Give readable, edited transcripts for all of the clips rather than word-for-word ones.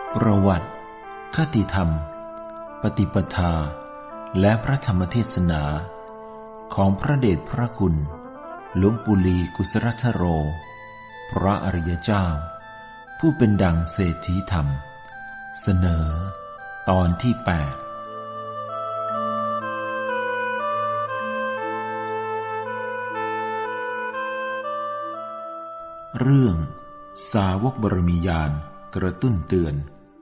ประวัติคติธรรมปฏิปทาและพระธรรมเทศนาของพระเดชพระคุณหลวงปู่ลีกุศรัทโรพระอริยเจ้าผู้เป็นดั่งเศรษฐีธรรมเสนอตอนที่ 8เรื่องสาวกบารมีญาณกระตุ้นเตือน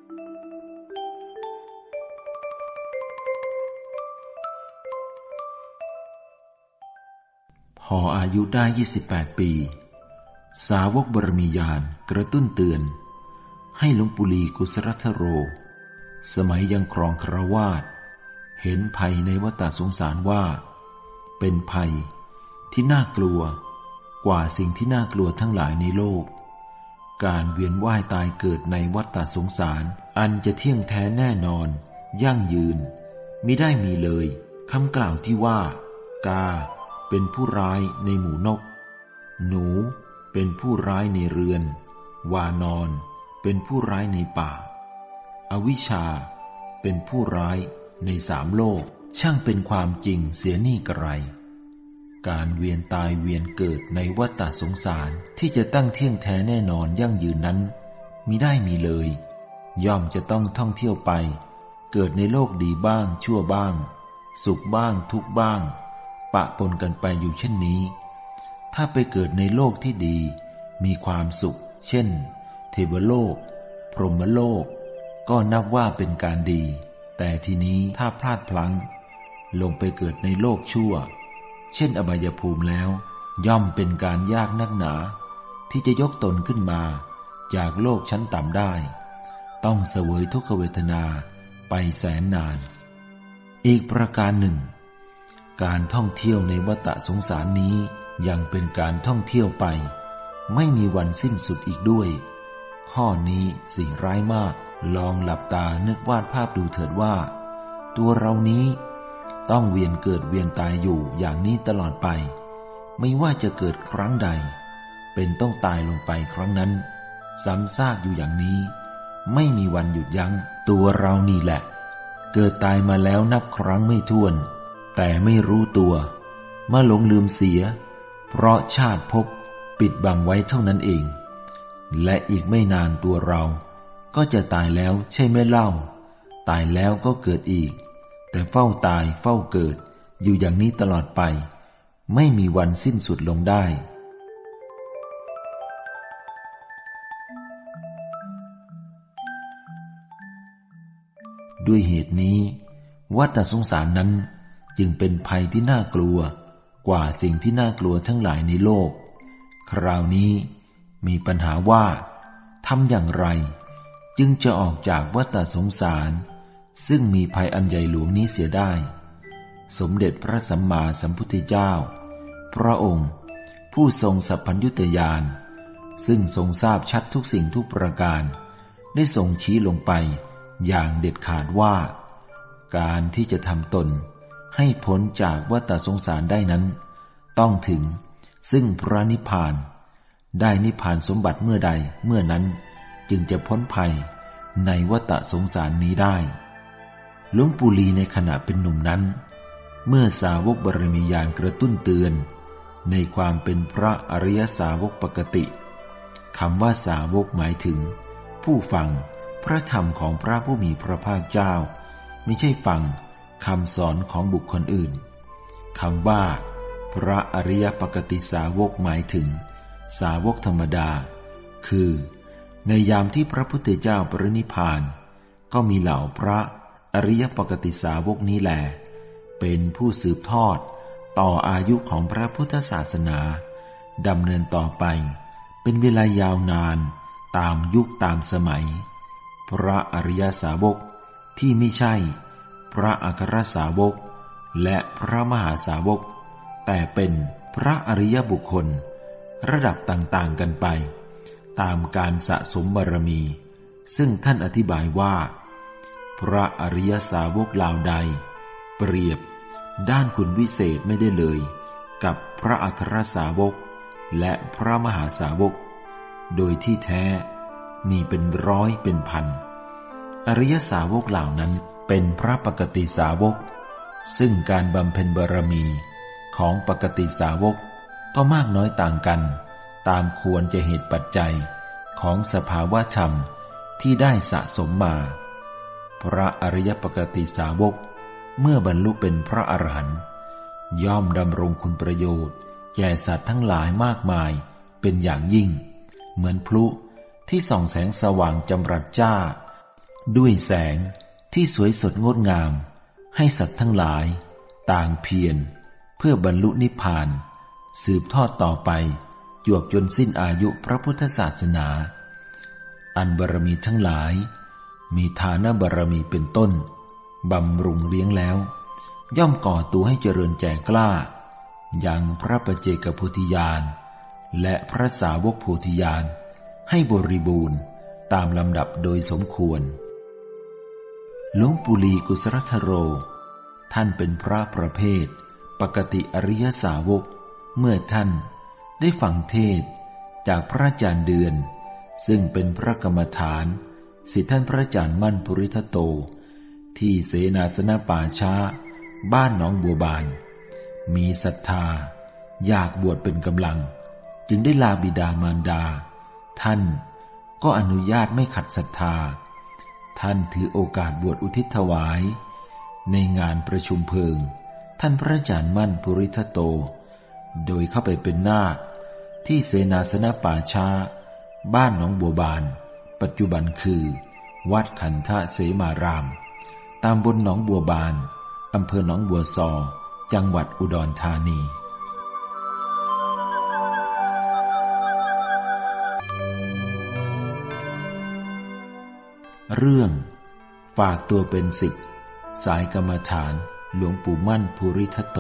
พออายุได้28 ปีสาวกบารมีญาณกระตุ้นเตือนให้หลวงปู่ลีกุศรัทโรสมัยยังครองคฤหัสถ์เห็นภัยในวัฏสงสารว่าเป็นภัยที่น่ากลัวกว่าสิ่งที่น่ากลัวทั้งหลายในโลกการเวียนว่ายตายเกิดในวัฏสงสารอันจะเที่ยงแท้แน่นอนยั่งยืนมิได้มีเลยคำกล่าวที่ว่ากาเป็นผู้ร้ายในหมู่นกหนูเป็นผู้ร้ายในเรือนวานอนเป็นผู้ร้ายในป่าอวิชชาเป็นผู้ร้ายใน3 โลกช่างเป็นความจริงเสียนี่กระไรการเวียนตายเวียนเกิดในวัฏสงสารที่จะตั้งเที่ยงแท้แน่นอนยั่งยืนนั้นมิได้มีเลยย่อมจะต้องท่องเที่ยวไปเกิดในโลกดีบ้างชั่วบ้างสุขบ้างทุกข์บ้างปะปนกันไปอยู่เช่นนี้ถ้าไปเกิดในโลกที่ดีมีความสุขเช่นเทวโลกพรหมโลกก็นับว่าเป็นการดีแต่ทีนี้ถ้าพลาดพลั้งลงไปเกิดในโลกชั่วเช่นอบายภูมิแล้วย่อมเป็นการยากนักหนาที่จะยกตนขึ้นมาจากโลกชั้นต่ำได้ต้องเสวยทุกขเวทนาไปแสนนานอีกประการหนึ่งการท่องเที่ยวในวัฏสงสารนี้ยังเป็นการท่องเที่ยวไปไม่มีวันสิ้นสุดอีกด้วยข้อนี้สิ่งร้ายมากลองหลับตานึกวาดภาพดูเถิดว่าตัวเรานี้ต้องเวียนเกิดเวียนตายอยู่อย่างนี้ตลอดไปไม่ว่าจะเกิดครั้งใดเป็นต้องตายลงไปครั้งนั้นซ้ำซากอยู่อย่างนี้ไม่มีวันหยุดยั้งตัวเรานี่แหละเกิดตายมาแล้วนับครั้งไม่ถ้วนแต่ไม่รู้ตัวมาหลงลืมเสียเพราะชาติภพปิดบังไว้เท่านั้นเองและอีกไม่นานตัวเราก็จะตายแล้วใช่ไหมเล่าตายแล้วก็เกิดอีกแต่เฝ้าตายเฝ้าเกิดอยู่อย่างนี้ตลอดไปไม่มีวันสิ้นสุดลงได้ด้วยเหตุนี้วัฏสงสารนั้นจึงเป็นภัยที่น่ากลัวกว่าสิ่งที่น่ากลัวทั้งหลายในโลกคราวนี้มีปัญหาว่าทำอย่างไรจึงจะออกจากวัฏสงสารซึ่งมีภัยอันใหญ่หลวงนี้เสียได้สมเด็จพระสัมมาสัมพุทธเจ้าพระองค์ผู้ทรงสัพพัญญุตญาณซึ่งทรงทราบชัดทุกสิ่งทุกประการได้ทรงชี้ลงไปอย่างเด็ดขาดว่าการที่จะทำตนให้พ้นจากวัฏสงสารได้นั้นต้องถึงซึ่งพระนิพพานได้นิพพานสมบัติเมื่อใดเมื่อนั้นจึงจะพ้นภัยในวัฏสงสารนี้ได้หลวงปู่ลีในขณะเป็นหนุ่มนั้นเมื่อสาวกบารมีญาณกระตุ้นเตือนในความเป็นพระอริยสาวกปกติคำว่าสาวกหมายถึงผู้ฟังพระธรรมของพระผู้มีพระภาคเจ้าไม่ใช่ฟังคำสอนของบุคคลอื่นคำว่าพระอริยปกติสาวกหมายถึงสาวกธรรมดาคือในยามที่พระพุทธเจ้าปรินิพพานก็มีเหล่าพระอริยปกติสาวกนี้แลเป็นผู้สืบทอดต่ออายุของพระพุทธศาสนาดำเนินต่อไปเป็นเวลายาวนานตามยุคตามสมัยพระอริยสาวกที่ไม่ใช่พระอัครสาวกและพระมหาสาวกแต่เป็นพระอริยบุคคลระดับต่างๆกันไปตามการสะสมบารมีซึ่งท่านอธิบายว่าพระอริยสาวกเหล่าใดเปรียบด้านคุณวิเศษไม่ได้เลยกับพระอัครสาวกและพระมหาสาวกโดยที่แท้มีเป็นร้อยเป็นพันอริยสาวกเหล่านั้นเป็นพระปกติสาวกซึ่งการบำเพ็ญบารมีของปกติสาวกก็มากน้อยต่างกันตามควรจะเหตุปัจจัยของสภาวะธรรมที่ได้สะสมมาพระอริยปกติสาวกเมื่อบรรลุเป็นพระอรหันต์ย่อมดำรงคุณประโยชน์แก่สัตว์ทั้งหลายมากมายเป็นอย่างยิ่งเหมือนพลุที่ส่องแสงสว่างจำรัดจ้าด้วยแสงที่สวยสดงดงามให้สัตว์ทั้งหลายต่างเพียรเพื่อบรรลุนิพพานสืบทอดต่อไปจวบจนสิ้นอายุพระพุทธศาสนาอันบารมีทั้งหลายมีฐานบารมีเป็นต้นบำรุงเลี้ยงแล้วย่อมก่อตัวให้เจริญแก่กล้ายังพระปัจเจกโพธิญาณและพระสาวกโพธิญาณให้บริบูรณ์ตามลำดับโดยสมควรหลวงปู่ลีกุศรัชโรท่านเป็นพระประเภทปกติอริยสาวกเมื่อท่านได้ฟังเทศน์จากพระอาจารย์เดือนซึ่งเป็นพระกรรมฐานศิษย์ท่านพระอาจารย์มั่นภูริทัตโตที่เสนาสนะป่าช้าบ้านหนองบัวบานมีศรัทธาอยากบวชเป็นกำลังจึงได้ลาบิดามารดาท่านก็อนุญาตไม่ขัดศรัทธาท่านถือโอกาสบวชอุทิศถวายในงานประชุมเพลิงท่านพระอาจารย์มั่นภูริทัตโตโดยเข้าไปเป็นนาคที่เสนาสนะป่าช้าบ้านหนองบัวบานปัจจุบันคือวัดขันธเสมารามตำบลหนองบัวบานอำเภอหนองบัวซอจังหวัดอุดรธานีเรื่องฝากตัวเป็นศิษย์สายกรรมฐานหลวงปู่มั่นภูริทัตโต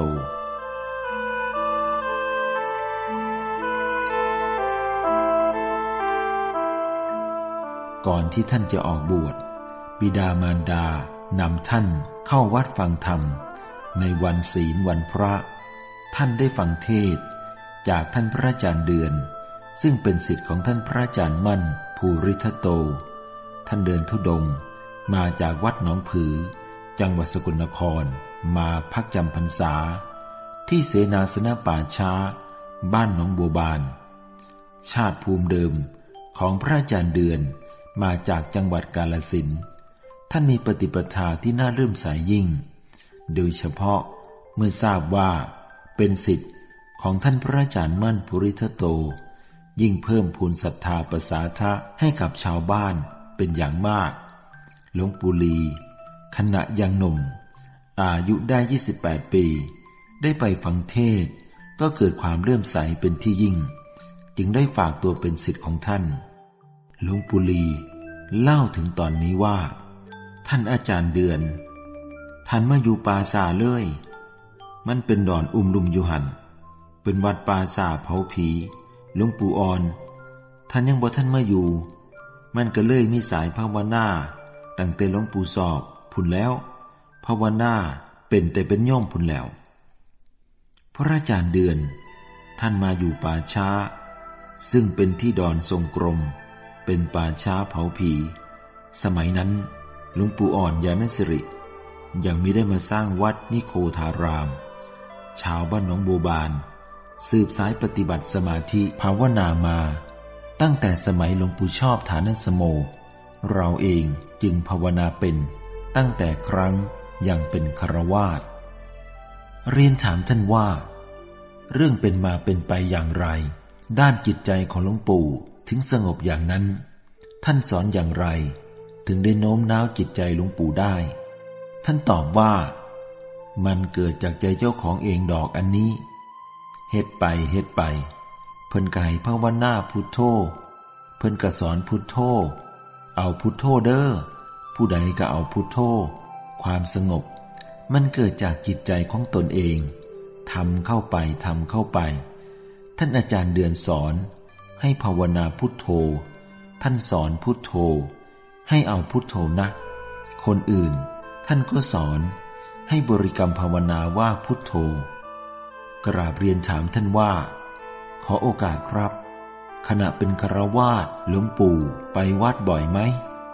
ก่อนที่ท่านจะออกบวชบิดามารดานำท่านเข้าวัดฟังธรรมในวันศีลวันพระท่านได้ฟังเทศน์จากท่านพระอาจารย์เดือนซึ่งเป็นศิษย์ของท่านพระอาจารย์มั่นภูริทัตโตท่านเดินธุดงค์มาจากวัดหนองผือจังหวัดสกลนครมาพักจำพรรษาที่เสนาสนะป่าช้าบ้านหนองบัวบานชาติภูมิเดิมของพระอาจารย์เดือนมาจากจังหวัดกาฬสินธุ์ท่านมีปฏิปทาที่น่าเลื่อมใสยิ่งโดยเฉพาะเมื่อทราบว่าเป็นศิษย์ของท่านพระอาจารย์มั่นภูริทัตโตยิ่งเพิ่มพูนศรัทธาประสาทะให้กับชาวบ้านเป็นอย่างมากหลวงปู่ลีขณะยังหนุ่มอายุได้28ปีได้ไปฟังเทศน์ก็เกิดความเลื่อมใสเป็นที่ยิ่งจึงได้ฝากตัวเป็นศิษย์ของท่านหลวงปู่ลีเล่าถึงตอนนี้ว่าท่านอาจารย์เดือนท่านมาอยู่ป่าสาเลยมันเป็นดอนลุ่มอยู่หันเป็นวัดป่าสาเผาผีหลวงปู่อ่อนท่านยังบ่ท่านมาอยู่มันก็เลยมีสายภาวนาตั้งแต่หลวงปู่สอบพุ่นแล้วภาวนาเป็นแต่เป็นย่อมพุ่นแล้วพระอาจารย์เดือนท่านมาอยู่ป่าช้าซึ่งเป็นที่ดอนทรงกรมเป็นป่าช้าเผาผีสมัยนั้นหลวงปู่อ่อนญาณสิริยังมิได้มาสร้างวัดนิโคธารามชาวบ้านหนองบัวบานสืบสายปฏิบัติสมาธิภาวนามาตั้งแต่สมัยหลวงปู่ชอบฐานสโมเราเองจึงภาวนาเป็นตั้งแต่ครั้งยังเป็นฆราวาสเรียนถามท่านว่าเรื่องเป็นมาเป็นไปอย่างไรด้านจิตใจของหลวงปู่ถึงสงบอย่างนั้นท่านสอนอย่างไรถึงได้โน้มน้าวจิตใจหลวงปู่ได้ท่านตอบว่ามันเกิดจากใจเจ้าของเองดอกอันนี้เฮ็ดไปเพิ่นก็ให้ภาวนาพุทโธเพิ่นก็สอนพุทโธเอาพุทโธเด้อผู้ใดก็เอาพุทโธความสงบมันเกิดจากจิตใจของตนเองทำเข้าไปท่านอาจารย์เดือนสอนให้ภาวนาพุทโธท่านสอนพุทโธให้เอาพุทโธนะคนอื่นท่านก็สอนให้บริกรรมภาวนาว่าพุทโธกราบเรียนถามท่านว่าขอโอกาสครับขณะเป็นฆราวาสหลวงปู่ไปวัดบ่อยไหม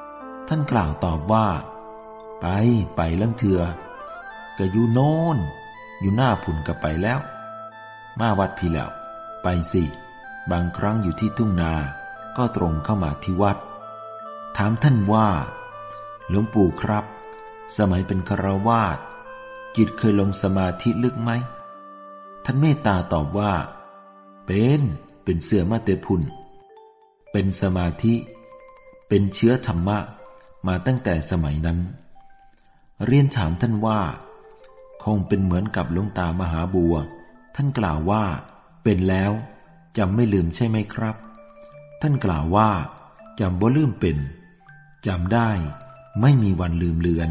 ท่านกล่าวตอบว่าไปลังเถื่อก็อยู่โน่นอยู่หน้าผุ่นก็ไปแล้วมาวัดพี่แล้วไปสิบางครั้งอยู่ที่ทุ่งนาก็ตรงเข้ามาที่วัดถามท่านว่าหลวงปู่ครับสมัยเป็นฆราวาสจิตเคยลงสมาธิลึกไหมท่านเมตตาตอบว่าเป็นเสือมาเตพุนเป็นสมาธิเป็นเชื้อธรรมะมาตั้งแต่สมัยนั้นเรียนถามท่านว่าคงเป็นเหมือนกับหลวงตามหาบัวท่านกล่าวว่าเป็นแล้วจำไม่ลืมใช่ไหมครับท่านกล่าวว่าจำบ่ลืมเป็นจำได้ไม่มีวันลืมเลือน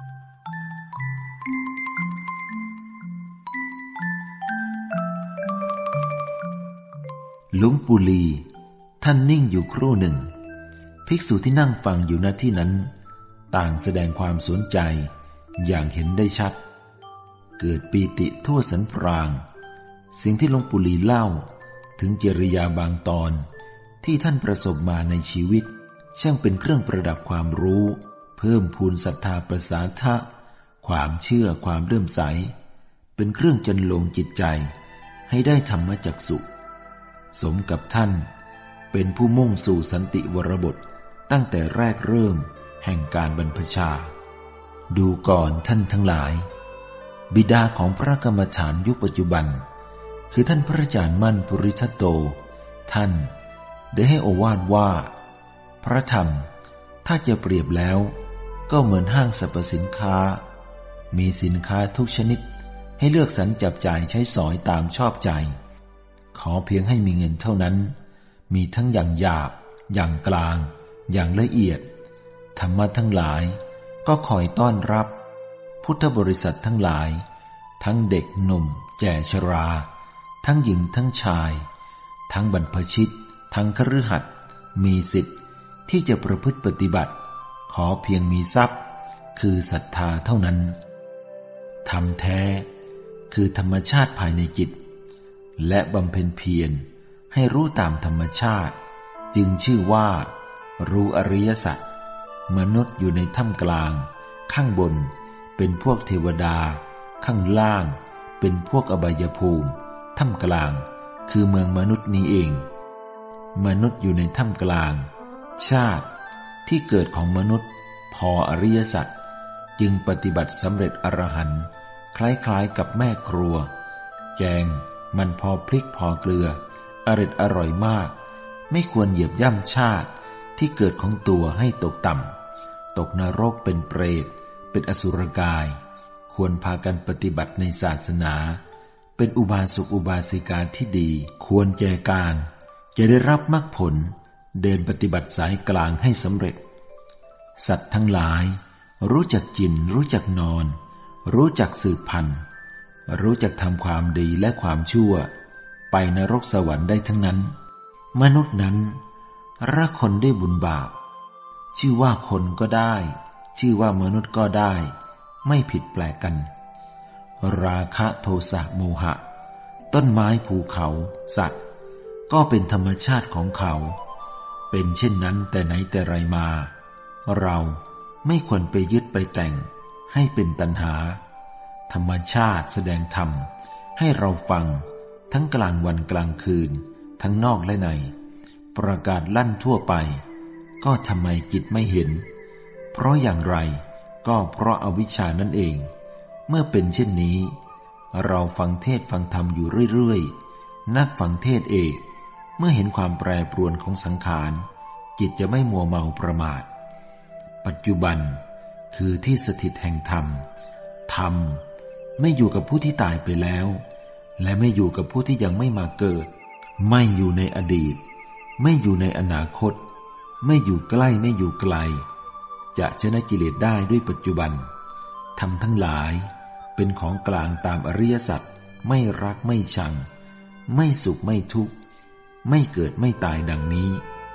หลวงปู่ลีท่านนิ่งอยู่ครู่หนึ่งภิกษุที่นั่งฟังอยู่ณที่นั้นต่างแสดงความสนใจอย่างเห็นได้ชัดเกิดปีติทั่วสันพรางสิ่งที่หลวงปู่ลีเล่าถึงกิริยาบางตอนที่ท่านประสบมาในชีวิตช่างเป็นเครื่องประดับความรู้เพิ่มพูนศรัทธาประสาทะความเชื่อความเลื่อมใสเป็นเครื่องจันลงจิตใจให้ได้ธรรมจักษุสมกับท่านเป็นผู้มุ่งสู่สันติวรบทตั้งแต่แรกเริ่มแห่งการบรรพชาดูก่อนท่านทั้งหลายบิดาของพระกรรมฐานยุคปัจจุบันคือท่านพระอาจารย์มั่นภูริทัตโตท่านได้ให้โอวาทว่าพระธรรมถ้าจะเปรียบแล้วก็เหมือนห้างสรรพสินค้ามีสินค้าทุกชนิดให้เลือกสรรจับจ่ายใช้สอยตามชอบใจขอเพียงให้มีเงินเท่านั้นมีทั้งอย่างหยาบอย่างกลางอย่างละเอียดธรรมะทั้งหลายก็คอยต้อนรับพุทธบริษัททั้งหลายทั้งเด็กหนุ่มแก่ชราทั้งหญิงทั้งชายทั้งบรรพชิตทั้งคฤหัสถ์มีสิทธิ์ที่จะประพฤติปฏิบัติขอเพียงมีทรัพย์คือศรัทธาเท่านั้นธรรมแท้คือธรรมชาติภายในจิตและบำเพ็ญเพียรให้รู้ตามธรรมชาติจึงชื่อว่ารู้อริยสัจมนุษย์อยู่ในถ้ำกลางข้างบนเป็นพวกเทวดาข้างล่างเป็นพวกอบายภูมิถ้ำกลางคือเมืองมนุษย์นี้เองมนุษย์อยู่ในถ้ำกลางชาติที่เกิดของมนุษย์พออริยสัจจึงปฏิบัติสำเร็จอรหันต์คล้ายๆกับแม่ครัวแกงมันพอพริกพอเกลืออร่อยมากไม่ควรเหยียบย่ำชาติที่เกิดของตัวให้ตกต่ำตกนรกเป็นเปรตเป็นอสุรกายควรพากันปฏิบัติในศาสนาเป็นอุบาสกอุบาสิกาที่ดีควรแก่การจะได้รับมรรคผลเดินปฏิบัติสายกลางให้สำเร็จสัตว์ทั้งหลายรู้จักกินรู้จักนอนรู้จักสืบพันธุ์รู้จักทำความดีและความชั่วไปนรกสวรรค์ได้ทั้งนั้นมนุษย์นั้นรักคนได้บุญบาปชื่อว่าคนก็ได้ชื่อว่ามนุษย์ก็ได้ไม่ผิดแปลกกันราคะโทสะโมหะต้นไม้ภูเขาสัตว์ก็เป็นธรรมชาติของเขาเป็นเช่นนั้นแต่ไหนแต่ไรมาเราไม่ควรไปยึดไปแต่งให้เป็นตัณหาธรรมชาติแสดงธรรมให้เราฟังทั้งกลางวันกลางคืนทั้งนอกและในประกาศลั่นทั่วไปก็ทำไมจิตไม่เห็นเพราะอย่างไรก็เพราะอวิชชานั่นเองเมื่อเป็นเช่นนี้เราฟังเทศฟังธรรมอยู่เรื่อยๆนักฟังเทศเองเมื่อเห็นความแปรปรวนของสังขารจิตจะไม่มัวเมาประมาทปัจจุบันคือที่สถิตแห่งธรรมธรรมไม่อยู่กับผู้ที่ตายไปแล้วและไม่อยู่กับผู้ที่ยังไม่มาเกิดไม่อยู่ในอดีตไม่อยู่ในอนาคตไม่อยู่ใกล้ไม่อยู่ไกลจะชนะกิเลสได้ด้วยปัจจุบันธรรมทั้งหลายเป็นของกลางตามอริยสัจไม่รักไม่ชังไม่สุขไม่ทุกข์ไม่เกิดไม่ตายดังนี้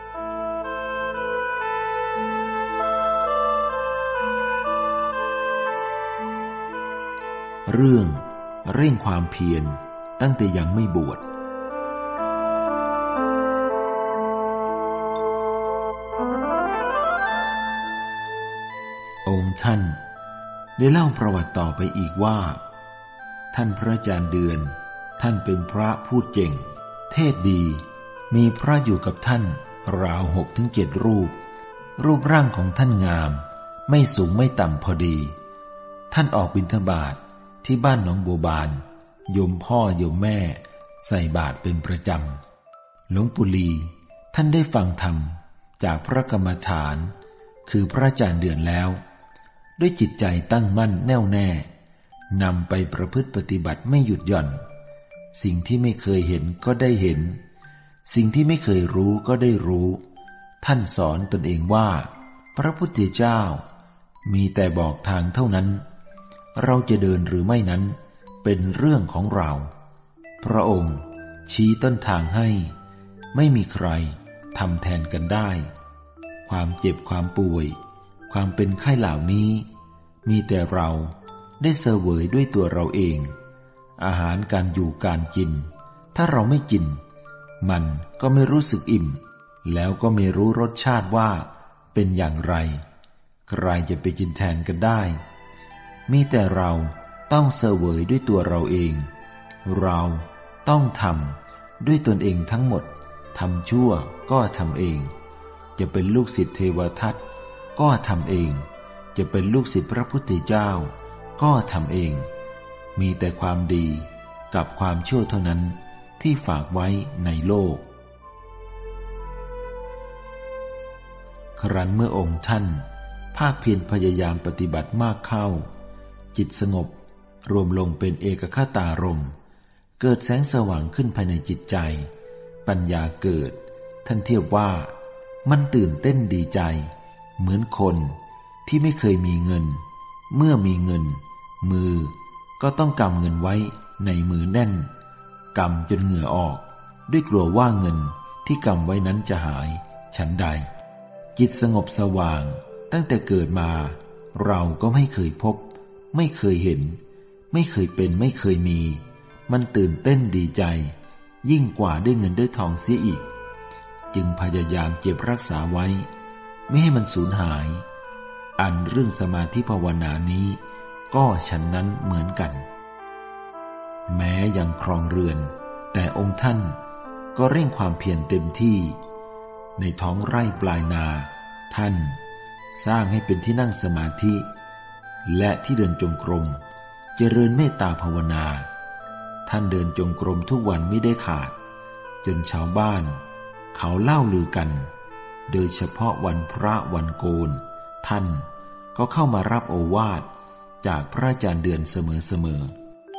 เรื่องเร่งความเพียรตั้งแต่ยังไม่บวชองค์ท่านได้เล่าประวัติต่อไปอีกว่าท่านพระอาจารย์เดือนท่านเป็นพระพูดเก่งเทศดีมีพระอยู่กับท่านราว 6-7 รูปร่างของท่านงามไม่สูงไม่ต่ำพอดีท่านออกบิณฑบาตที่บ้านหนองบัวบานโยมพ่อโยมแม่ใส่บาตรเป็นประจำหลวงปู่ลีท่านได้ฟังธรรมจากพระกรรมฐานคือพระอาจารย์เดือนแล้วด้วยจิตใจตั้งมั่นแน่วแน่นำไปประพฤติปฏิบัติไม่หยุดหย่อนสิ่งที่ไม่เคยเห็นก็ได้เห็นสิ่งที่ไม่เคยรู้ก็ได้รู้ท่านสอนตนเองว่าพระพุทธเจ้ามีแต่บอกทางเท่านั้นเราจะเดินหรือไม่นั้นเป็นเรื่องของเราพระองค์ชี้ต้นทางให้ไม่มีใครทำแทนกันได้ความเจ็บความป่วยความเป็นไข้เหล่านี้มีแต่เราได้เสวยด้วยตัวเราเองอาหารการอยู่การกินถ้าเราไม่กินมันก็ไม่รู้สึกอิ่มแล้วก็ไม่รู้รสชาติว่าเป็นอย่างไรใครจะไปกินแทนกันได้มีแต่เราต้องเสวยด้วยตัวเราเองเราต้องทำด้วยตนเองทั้งหมดทำชั่วก็ทำเองจะเป็นลูกศิษย์เทวทัตก็ทำเองจะเป็นลูกศิษย์พระพุทธเจ้าก็ทำเองมีแต่ความดีกับความชั่วเท่านั้นที่ฝากไว้ในโลกครั้นเมื่อองค์ท่านภาคเพียรพยายามปฏิบัติมากเข้าจิตสงบรวมลงเป็นเอกคตารมณ์เกิดแสงสว่างขึ้นภายในจิตใจปัญญาเกิดท่านเทียบว่ามันตื่นเต้นดีใจเหมือนคนที่ไม่เคยมีเงินเมื่อมีเงินมือก็ต้องกำเงินไว้ในมือแน่นกำจนเหงื่อออกด้วยกลัวว่าเงินที่กำไว้นั้นจะหายฉันใดจิตสงบสว่างตั้งแต่เกิดมาเราก็ไม่เคยพบไม่เคยเห็นไม่เคยเป็นไม่เคยมีมันตื่นเต้นดีใจยิ่งกว่าได้เงินได้ทองเสียอีกจึงพยายามเก็บรักษาไว้ไม่ให้มันสูญหายอันเรื่องสมาธิภาวนานี้ก็ฉันนั้นเหมือนกันแม้ยังครองเรือนแต่องค์ท่านก็เร่งความเพียรเต็มที่ในท้องไร่ปลายนาท่านสร้างให้เป็นที่นั่งสมาธิและที่เดินจงกรมเจริญเมตตาภาวนาท่านเดินจงกรมทุกวันไม่ได้ขาดจนชาวบ้านเขาเล่าลือกันโดยเฉพาะวันพระวันโกนท่านก็เข้ามารับโอวาทจากพระอาจารย์เดือนเสมอ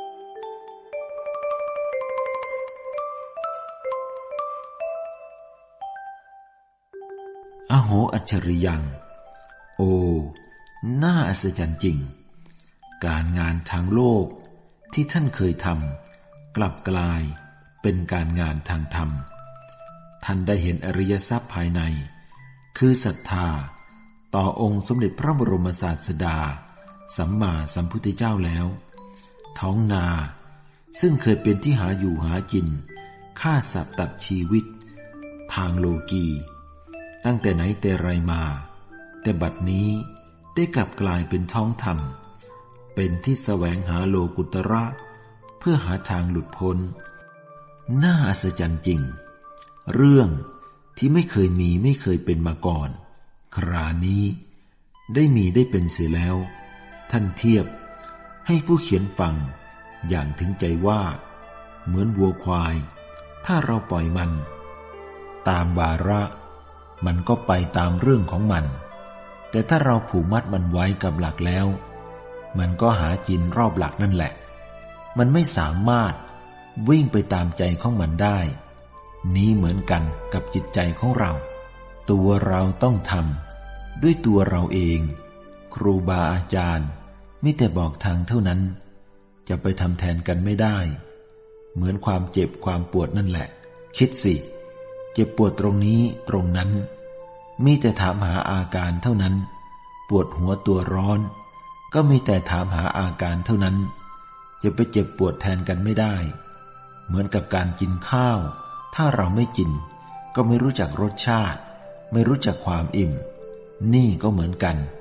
อโหอัจฉริยังโอ้น่าอัศจรรย์จริงการงานทางโลกที่ท่านเคยทำกลับกลายเป็นการงานทางธรรมท่านได้เห็นอริยทรัพย์ภายในคือศรัทธาต่อองค์สมเด็จพระบรมศาสดาสัมมาสัมพุทธเจ้าแล้วท้องนาซึ่งเคยเป็นที่หาอยู่หากินฆ่าสัตว์ตัดชีวิตทางโลกีตั้งแต่ไหนแต่ไรมาแต่บัดนี้ได้กลับกลายเป็นท้องธรรมเป็นที่แสวงหาโลกุตระเพื่อหาทางหลุดพ้นน่าอัศจรรย์จริงเรื่องที่ไม่เคยมีไม่เคยเป็นมาก่อนครานี้ได้มีได้เป็นเสียแล้วท่านเทียบให้ผู้เขียนฟังอย่างถึงใจว่าเหมือนวัวควายถ้าเราปล่อยมันตามวาระมันก็ไปตามเรื่องของมันแต่ถ้าเราผูกมัดมันไว้กับหลักแล้วมันก็หากินรอบหลักนั่นแหละมันไม่สามารถวิ่งไปตามใจของมันได้นี้เหมือนกันกับจิตใจของเราตัวเราต้องทำด้วยตัวเราเองครูบาอาจารย์มิแต่บอกทางเท่านั้นจะไปทำแทนกันไม่ได้เหมือนความเจ็บความปวดนั่นแหละคิดสิเจ็บปวดตรงนี้ตรงนั้นมีแต่ถามหาอาการเท่านั้นปวดหัวตัวร้อนก็มีแต่ถามหาอาการเท่านั้นจะไปเจ็บปวดแทนกันไม่ได้เหมือนกับการกินข้าวถ้าเราไม่กินก็ไม่รู้จักรสชาติไม่รู้จักความอิ่มนี่ก็เหมือนกัน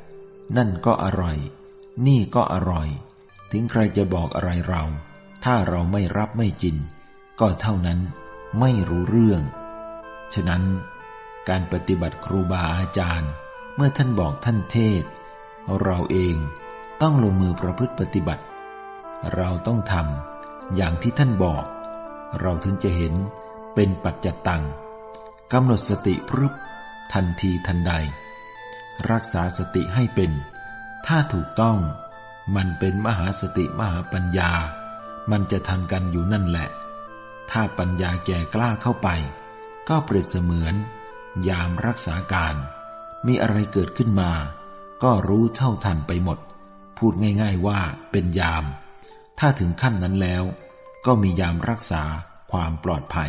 นั่นก็อร่อยนี่ก็อร่อยถึงใครจะบอกอะไรเราถ้าเราไม่รับไม่กินก็เท่านั้นไม่รู้เรื่องฉะนั้นการปฏิบัติครูบาอาจารย์เมื่อท่านบอกท่านเทศเราเองต้องลงมือประพฤติปฏิบัติเราต้องทำอย่างที่ท่านบอกเราถึงจะเห็นเป็นปัจจตังกำหนดสติพรึบทันทีทันใดรักษาสติให้เป็นถ้าถูกต้องมันเป็นมหาสติมหาปัญญามันจะทันกันอยู่นั่นแหละถ้าปัญญาแก่กล้าเข้าไปก็เปรียบเสมือนยามรักษาการมีอะไรเกิดขึ้นมาก็รู้เท่าทันไปหมดพูดง่ายๆว่าเป็นยามถ้าถึงขั้นนั้นแล้วก็มียามรักษาความปลอดภัย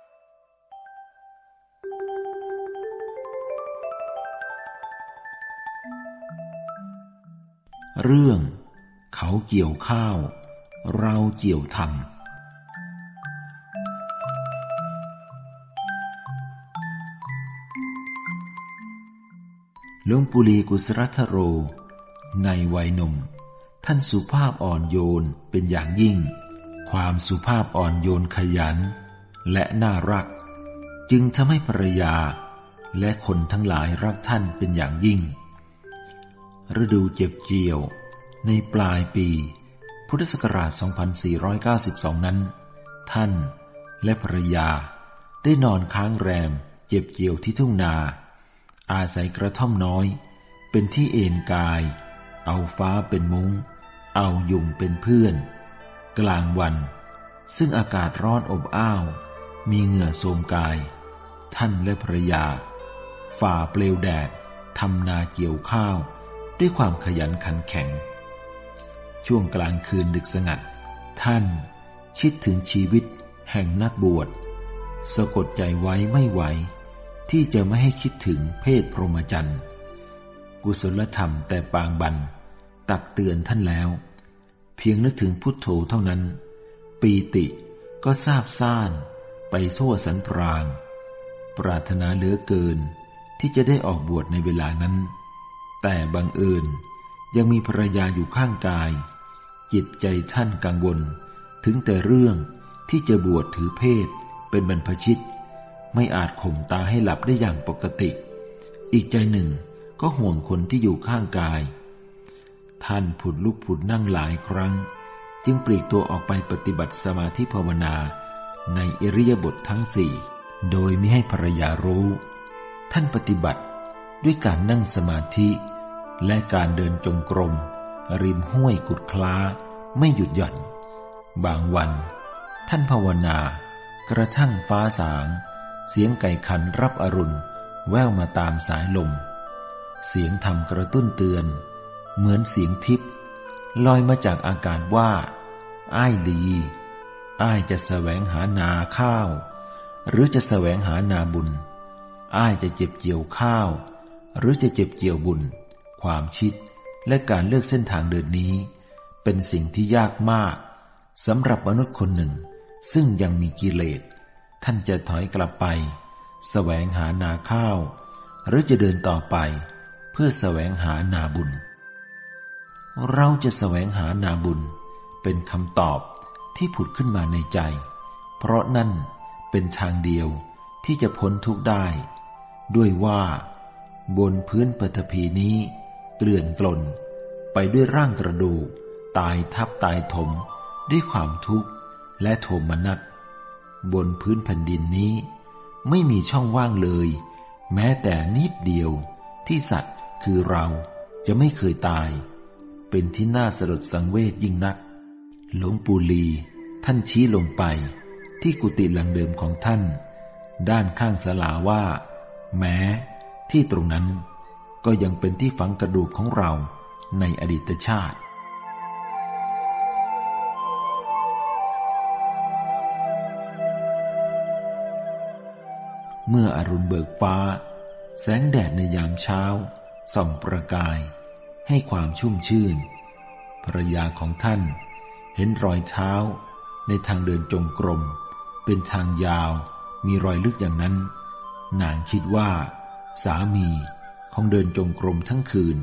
เรื่องเขาเกี่ยวข้าวเราเกี่ยวทำหลวงปู่ลีกุศรัทโรในวัยหนุ่มท่านสุภาพอ่อนโยนเป็นอย่างยิ่งความสุภาพอ่อนโยนขยันและน่ารักจึงทำให้ภรรยาและคนทั้งหลายรักท่านเป็นอย่างยิ่งฤดูเจ็บเกี่ยวในปลายปีพุทธศักราช 2492 นั้นท่านและภรรยาได้นอนค้างแรมเจ็บเกี่ยวที่ทุ่งนาอาศัยกระท่อมน้อยเป็นที่เอนกายเอาฟ้าเป็นมุ้งเอายุงเป็นเพื่อนกลางวันซึ่งอากาศร้อนอบอ้าวมีเหงื่อโทรมกายท่านและภรรยาฝ่าเปลวแดดทำนาเกี่ยวข้าวด้วยความขยันขันแข็งช่วงกลางคืนดึกสงัดท่านคิดถึงชีวิตแห่งนักบวชสะกดใจไว้ไม่ไหวที่จะไม่ให้คิดถึงเพศพรหมจรรย์กุศลธรรมแต่ปางบันตักเตือนท่านแล้วเพียงนึกถึงพุทโธเท่านั้นปีติก็ซาบซ่านไปทั่วสันพรางปรารถนาเหลือเกินที่จะได้ออกบวชในเวลานั้นแต่บังเอิญยังมีภรรยาอยู่ข้างกายจิตใจท่านกังวลถึงแต่เรื่องที่จะบวชถือเพศเป็นบรรพชิตไม่อาจข่มตาให้หลับได้อย่างปกติอีกใจหนึ่งก็ห่วงคนที่อยู่ข้างกายท่านผุดลุกผุดนั่งหลายครั้งจึงปลีกตัวออกไปปฏิบัติสมาธิภาวนาในอิริยาบถทั้งสี่โดยมิให้ภรรยารู้ท่านปฏิบัติด้วยการนั่งสมาธิและการเดินจงกรมริมห้วยกุดคล้าไม่หยุดหย่อนบางวันท่านภาวนากระทั่งฟ้าสางเสียงไก่ขันรับอรุณแว่วมาตามสายลมเสียงธรรมกระตุ้นเตือนเหมือนเสียงทิพย์ลอยมาจากอากาศว่าอ้ายลีอ้ายจะแสวงหานาข้าวหรือจะแสวงหานาบุญอ้ายจะเจ็บเกี่ยวข้าวหรือจะเจ็บเกี่ยวบุญความคิดและการเลือกเส้นทางเดินนี้เป็นสิ่งที่ยากมากสำหรับมนุษย์คนหนึ่งซึ่งยังมีกิเลสท่านจะถอยกลับไปแสวงหานาข้าวหรือจะเดินต่อไปเพื่อแสวงหานาบุญเราจะแสวงหานาบุญเป็นคำตอบที่ผุดขึ้นมาในใจเพราะนั่นเป็นทางเดียวที่จะพ้นทุกข์ได้ด้วยว่าบนพื้นปฐพีนี้เกลื่อนกล่นไปด้วยร่างกระดูกตายทับตายถมด้วยความทุกข์และโทมนัสบนพื้นแผ่นดินนี้ไม่มีช่องว่างเลยแม้แต่นิดเดียวที่สัตว์คือเราจะไม่เคยตายเป็นที่น่าสลดสังเวชยิ่งนักหลวงปู่ลีท่านชี้ลงไปที่กุฏิหลังเดิมของท่านด้านข้างศาลาว่าแม้ที่ตรงนั้นก็ยังเป็นที่ฝังกระดูกของเราในอดีตชาติเมื่ออรุณเบิกฟ้าแสงแดดในยามเช้าส่องประกายให้ความชุ่มชื่นภรรยาของท่านเห็นรอยเท้าในทางเดินจงกรมเป็นทางยาวมีรอยลึกอย่างนั้นนางคิดว่าสามีคงเดินจงกรมทั้งคืน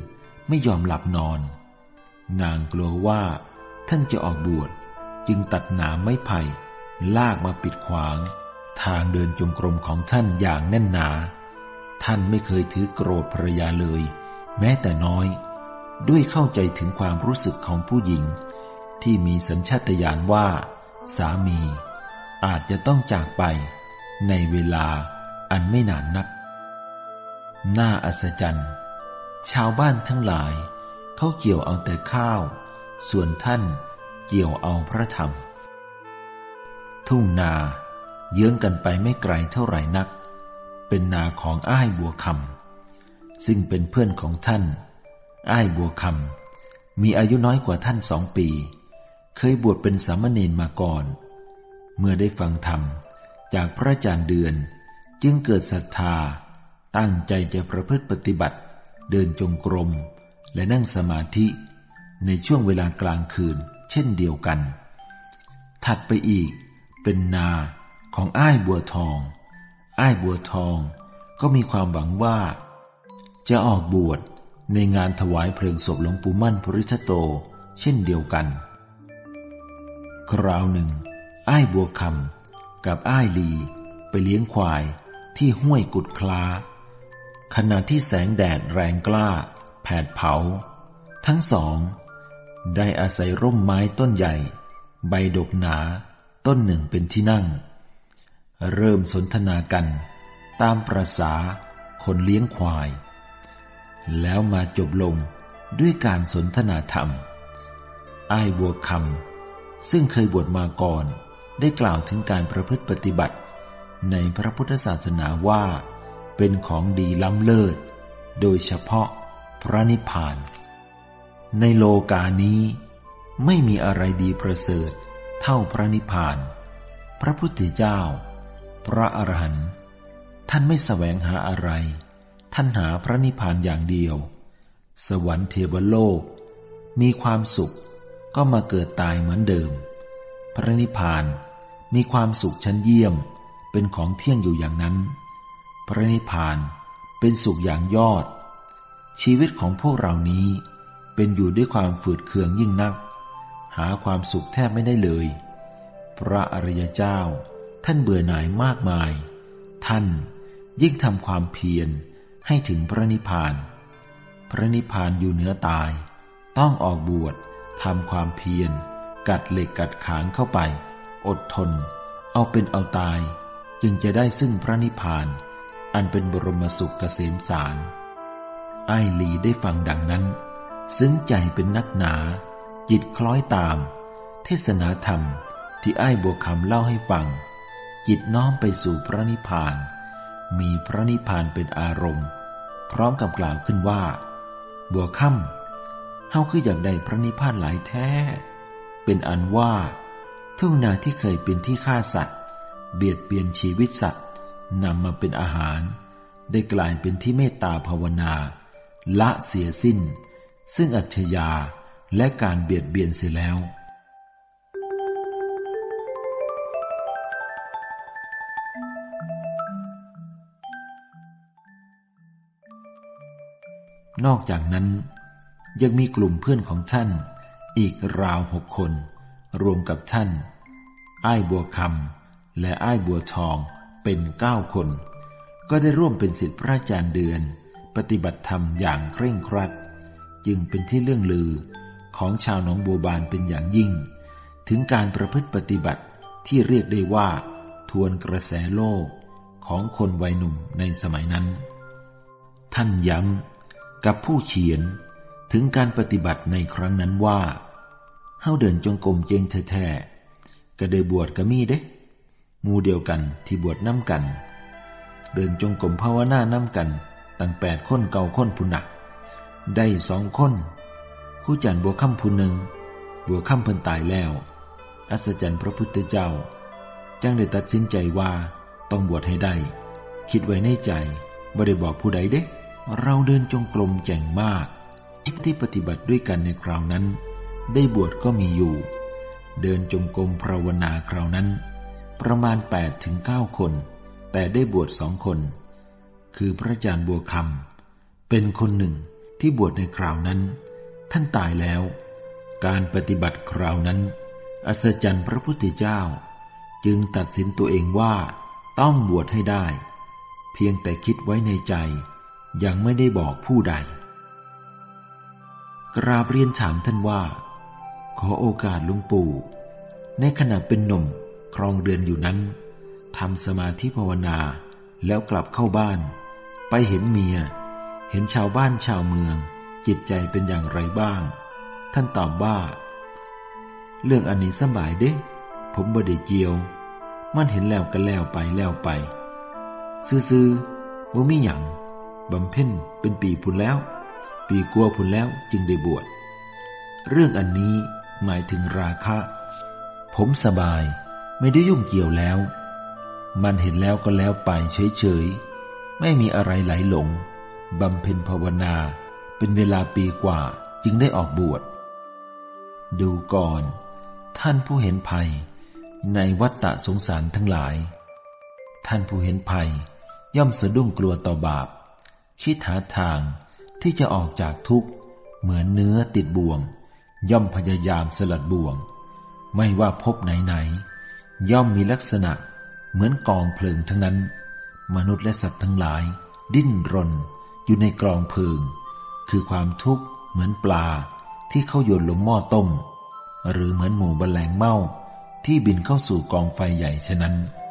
ไม่ยอมหลับนอนนางกลัวว่าท่านจะออกบวชจึงตัดหนามไม้ไผ่ลากมาปิดขวางทางเดินจงกรมของท่านอย่างแน่นหนาท่านไม่เคยถือโกรธภรรยาเลยแม้แต่น้อยด้วยเข้าใจถึงความรู้สึกของผู้หญิงที่มีสัญชาตญาณว่าสามีอาจจะต้องจากไปในเวลาอันไม่นานนักน่าอัศจรรย์ชาวบ้านทั้งหลายเขาเกี่ยวเอาแต่ข้าวส่วนท่านเกี่ยวเอาพระธรรมทุ่งนาเยื้องกันไปไม่ไกลเท่าไหร่นักเป็นนาของอ้ายบัวคำซึ่งเป็นเพื่อนของท่านอ้ายบัวคำมีอายุน้อยกว่าท่าน2 ปีเคยบวชเป็นสามเณรมาก่อนเมื่อได้ฟังธรรมจากพระอาจารย์เดือนจึงเกิดศรัทธาตั้งใจจะประพฤติปฏิบัติเดินจงกรมและนั่งสมาธิในช่วงเวลากลางคืนเช่นเดียวกันถัดไปอีกเป็นนาของอ้ายบัวทองอ้ายบัวทองก็มีความหวังว่าจะออกบวชในงานถวายเพลิงศพหลวงปู่มั่นภูริทัตโตเช่นเดียวกันคราวหนึ่งอ้ายบัวคำกับอ้ายลีไปเลี้ยงควายที่ห้วยกุดคลาขณะที่แสงแดดแรงกล้าแผดเผาทั้งสองได้อาศัยร่มไม้ต้นใหญ่ใบดกหนาต้นหนึ่งเป็นที่นั่งเริ่มสนทนากันตามประสาคนเลี้ยงควายแล้วมาจบลงด้วยการสนทนาธรรมอ้ายบัวคำซึ่งเคยบวชมาก่อนได้กล่าวถึงการประพฤติปฏิบัติในพระพุทธศาสนาว่าเป็นของดีล้ำเลิศโดยเฉพาะพระนิพพานในโลกานี้ไม่มีอะไรดีประเสริฐเท่าพระนิพพานพระพุทธเจ้าพระอรหันต์ท่านไม่แสวงหาอะไรท่านหาพระนิพพานอย่างเดียวสวรรค์เทวโลกมีความสุขก็มาเกิดตายเหมือนเดิมพระนิพพานมีความสุขชั้นเยี่ยมเป็นของเที่ยงอยู่อย่างนั้นพระนิพพานเป็นสุขอย่างยอดชีวิตของพวกเรานี้เป็นอยู่ด้วยความฝืดเคืองยิ่งนักหาความสุขแทบไม่ได้เลยพระอริยเจ้าท่านเบื่อหน่ายมากมายท่านยิ่งทำความเพียรให้ถึงพระนิพพานพระนิพพานอยู่เหนือตายต้องออกบวชทำความเพียรกัดเหล็กกัดขางเข้าไปอดทนเอาเป็นเอาตายจึงจะได้ซึ่งพระนิพพานอันเป็นบรมสุขเกษมสารอ้ายลีได้ฟังดังนั้นซึ้งใจเป็นนักหนาจิตคล้อยตามเทศนาธรรมที่อ้ายบัวคำเล่าให้ฟังจิตน้อมไปสู่พระนิพพานมีพระนิพพานเป็นอารมณ์พร้อมกับกล่าวขึ้นว่าบัวคำเฮาคืออยากได้พระนิพพานหลายแท้เป็นอันว่าทุ่งนาที่เคยเป็นที่ฆ่าสัตว์เบียดเบียนชีวิตสัตว์นำมาเป็นอาหารได้กลายเป็นที่เมตตาภาวนาละเสียสิ้นซึ่งอัจฉริยะและการเบียดเบียนเสียแล้วนอกจากนั้นยังมีกลุ่มเพื่อนของท่านอีกราว6 คนรวมกับท่านอ้ายบัวคำและอ้ายบัวทองเป็น9 คนก็ได้ร่วมเป็นศิษย์พระอาจารย์เดือนปฏิบัติธรรมอย่างเคร่งครัดจึงเป็นที่เรื่องลือของชาวหนองบัวบานเป็นอย่างยิ่งถึงการประพฤติปฏิบัติที่เรียกได้ว่าทวนกระแสโลกของคนวัยหนุ่มในสมัยนั้นท่านย้ำกับผู้เขียนถึงการปฏิบัติในครั้งนั้นว่าเฮาเดินจงกรมเจงแท้ๆก็ได้บวชก็มีเด้หมู่เดียวกันที่บวชน้ำกันเดินจงกรมภาวนาน้ำกันตั้ง8 คน9 คนผู้หนักได้2 คนครูจันทร์บัวค่ำผู้หนึ่งบัวค่ำเพิ่นตายแล้วอัศจรรย์พระพุทธเจ้าจังได้ตัดสินใจว่าต้องบวชให้ได้คิดไว้ในใจบ่ได้บอกผู้ใดเด้เราเดินจงกรมแจ่งมากที่ปฏิบัติด้วยกันในคราวนั้นได้บวชก็มีอยู่เดินจงกรมภาวนาคราวนั้นประมาณ8 ถึง 9 คนแต่ได้บวช2 คนคือพระอาจารย์บัวคำเป็นคนหนึ่งที่บวชในคราวนั้นท่านตายแล้วการปฏิบัติคราวนั้นอัศจรรย์พระพุทธเจ้าจึงตัดสินตัวเองว่าต้องบวชให้ได้เพียงแต่คิดไว้ในใจยังไม่ได้บอกผู้ใดกราบเรียนถามท่านว่าขอโอกาสหลวงปู่ในขณะเป็นหนุ่มครองเรือนอยู่นั้นทำสมาธิภาวนาแล้วกลับเข้าบ้านไปเห็นเมียเห็นชาวบ้านชาวเมืองจิตใจเป็นอย่างไรบ้างท่านตอบว่าเรื่องอันนี้สบายเด้ผมบ่ได้เกี่ยวมันเห็นแล้วก็แล้วไปซื่อๆบ่มีหยังบำเพ็ญเป็นปีพุ่นแล้วปีกลัวพุ่นแล้วจึงได้บวชเรื่องอันนี้หมายถึงราคะผมสบายไม่ได้ยุ่งเกี่ยวแล้วมันเห็นแล้วก็แล้วไปเฉยๆไม่มีอะไรไหลหลงบำเพ็ญภาวนาเป็นเวลาปีกว่าจึงได้ออกบวชดูก่อนท่านผู้เห็นภัยในวัฏฏะสงสารทั้งหลายท่านผู้เห็นภัยย่อมสะดุ้งกลัวต่อบาปคิดหาทางที่จะออกจากทุกข์เหมือนเนื้อติดบ่วงย่อมพยายามสลัดบ่วงไม่ว่าพบไหนๆย่อมมีลักษณะเหมือนกองเพลิงทั้งนั้นมนุษย์และสัตว์ทั้งหลายดิ้นรนอยู่ในกองเพลิงคือความทุกข์เหมือนปลาที่เข้าโยนลงหม้อต้มหรือเหมือนหมูแมลงเม่าที่บินเข้าสู่กองไฟใหญ่ฉะนั้น